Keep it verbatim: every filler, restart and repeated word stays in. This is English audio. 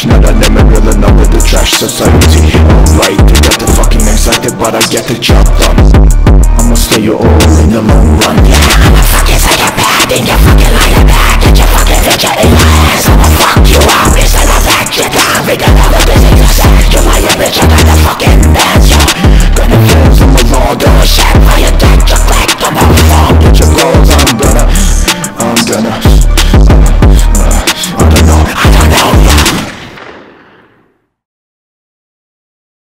cash. Now that I'm real enough with the trash society. Alright, I got the fucking excited, but I get the job done. I'ma slay you all in the long run. Yeah, I'm a fucking psychopath, and you're fucking lying back. Get your fucking picture in my ass. I'ma fuck you up, it's an effect. You're done with another business. You lie, bitch.